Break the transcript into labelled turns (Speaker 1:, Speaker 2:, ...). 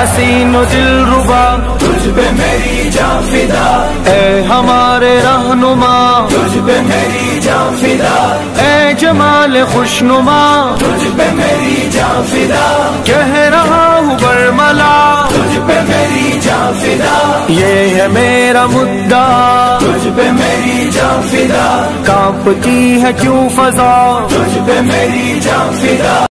Speaker 1: हसीन दिलरुबा,
Speaker 2: तुझ पे मेरी जान फिदा,
Speaker 1: ए हमारे रहनुमा,
Speaker 2: तुझ पे मेरी जान फिदा,
Speaker 1: ए जमाल खुशनुमा,
Speaker 2: तुझ पे मेरी जान फिदा,
Speaker 1: कह रहा हूँ बरमला,
Speaker 2: तुझ पे मेरी जान फिदा,
Speaker 1: ये है मेरा मुद्दा,
Speaker 2: तुझ पे मेरी जान फिदा,
Speaker 1: कांपती है क्यों फजा,
Speaker 2: तुझ पे मेरी जान फिदा।